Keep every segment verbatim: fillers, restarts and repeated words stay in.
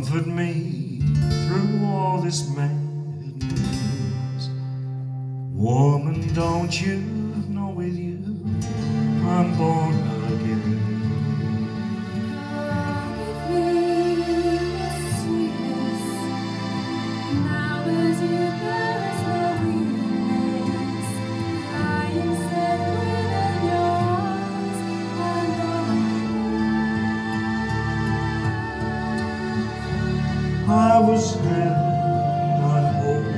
comfort me through all this madness. Woman, don't you know with you I'm born again? I was held, not whole,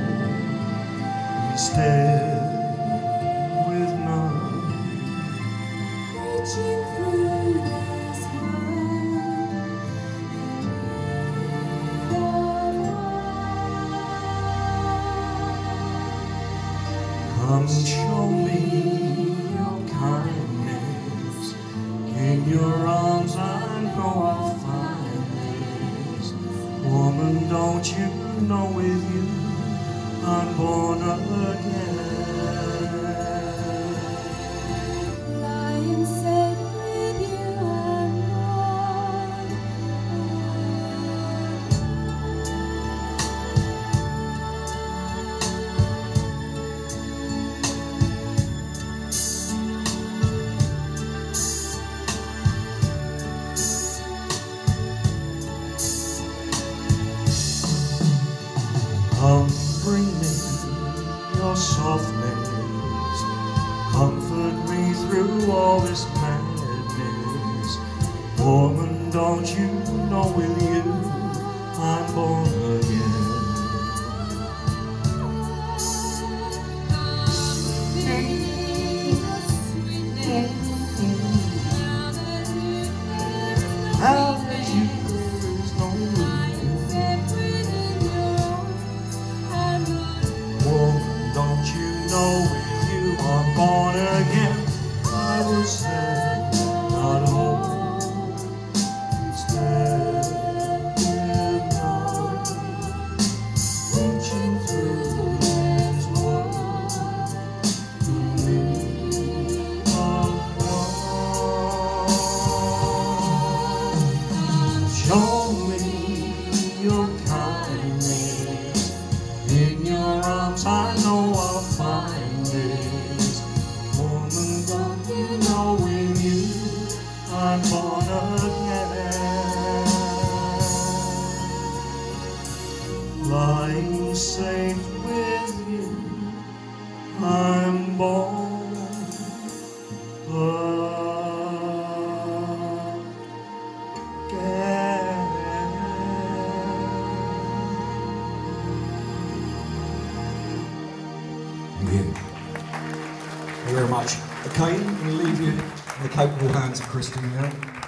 instead with none. Reaching through this Come show me your kindness. In your arms I know I'll find this. Woman, don't you know with you I'm born again? lying safe with you I'm born. Come bring me your softness, comfort me through all this madness. Woman, don't you know with you I'm born again? How that you is no Don't you know with you I'm born again? I was sad, not whole, instead with none. Reaching through this world to leave of one. Show me your kindness. In your arms I know I'll find this. Woman, don't you know with you I'm born again? Lying safe with you I'm born again. Thank you very much. Okay, I'm going to leave you in the capable hands of Kristen now.